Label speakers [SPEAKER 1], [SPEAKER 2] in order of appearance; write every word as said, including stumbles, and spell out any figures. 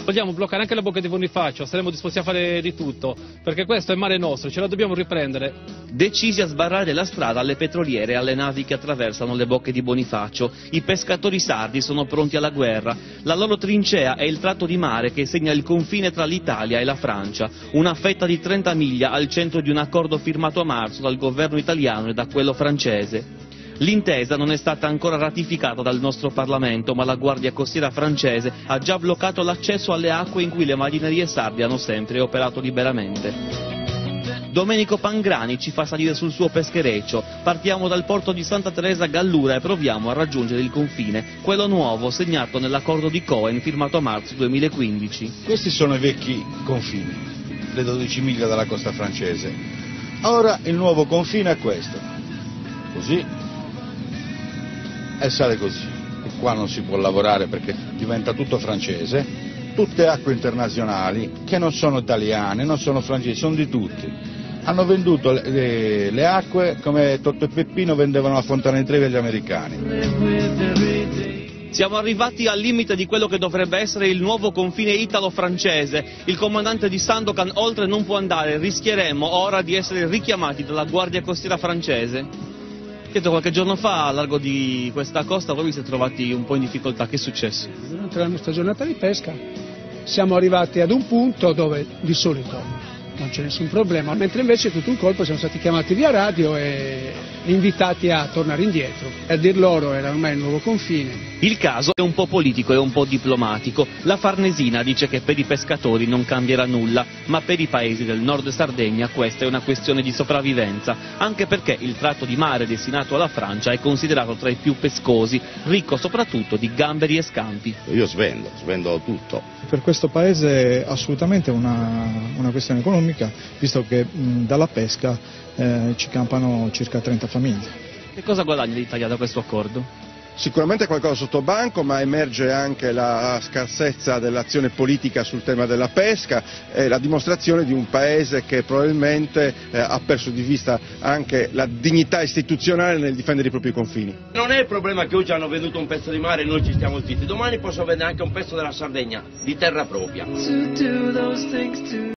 [SPEAKER 1] Vogliamo bloccare anche la bocca di Bonifacio, saremo disposti a fare di tutto, perché questo è mare nostro, ce la dobbiamo riprendere.
[SPEAKER 2] Decisi a sbarrare la strada alle petroliere e alle navi che attraversano le bocche di Bonifacio, i pescatori sardi sono pronti alla guerra. La loro trincea è il tratto di mare che segna il confine tra l'Italia e la Francia, una fetta di trenta miglia al centro di un accordo firmato a marzo dal governo italiano e da quello francese. L'intesa non è stata ancora ratificata dal nostro Parlamento, ma la Guardia Costiera francese ha già bloccato l'accesso alle acque in cui le marinerie sarde hanno sempre operato liberamente. Domenico Pangrani ci fa salire sul suo peschereccio. Partiamo dal porto di Santa Teresa Gallura e proviamo a raggiungere il confine, quello nuovo segnato nell'accordo di Cohen firmato a marzo duemilaquindici.
[SPEAKER 3] Questi sono i vecchi confini, le dodici miglia dalla costa francese. Ora il nuovo confine è questo, così. E sale così, e qua non si può lavorare perché diventa tutto francese, tutte acque internazionali che non sono italiane, non sono francesi, sono di tutti. Hanno venduto le, le, le acque come Totto e Peppino vendevano la Fontana di Trevi agli americani.
[SPEAKER 2] Siamo arrivati al limite di quello che dovrebbe essere il nuovo confine italo-francese. Il comandante di Sandokan oltre non può andare, rischieremo ora di essere richiamati dalla Guardia Costiera francese. Chiedo, qualche giorno fa a largo di questa costa voi vi siete trovati un po' in difficoltà, che è successo?
[SPEAKER 4] Durante la nostra giornata di pesca siamo arrivati ad un punto dove di solito non c'è nessun problema, mentre invece tutto un colpo siamo stati chiamati via radio e invitati a tornare indietro. E a dir loro era ormai il nuovo confine.
[SPEAKER 2] Il caso è un po' politico e un po' diplomatico. La Farnesina dice che per i pescatori non cambierà nulla, ma per i paesi del nord Sardegna questa è una questione di sopravvivenza, anche perché il tratto di mare destinato alla Francia è considerato tra i più pescosi, ricco soprattutto di gamberi e scampi.
[SPEAKER 5] Io svendo, svendo tutto.
[SPEAKER 6] Per questo paese è assolutamente una, una questione economica, visto che mh, dalla pesca eh, ci campano circa trenta famiglie.
[SPEAKER 2] Che cosa guadagna l'Italia da questo accordo?
[SPEAKER 7] Sicuramente qualcosa sotto banco, ma emerge anche la scarsezza dell'azione politica sul tema della pesca e la dimostrazione di un paese che probabilmente eh, ha perso di vista anche la dignità istituzionale nel difendere i propri confini.
[SPEAKER 8] Non è il problema che oggi hanno venduto un pezzo di mare e noi ci stiamo zitti, domani possono vendere anche un pezzo della Sardegna, di terra propria.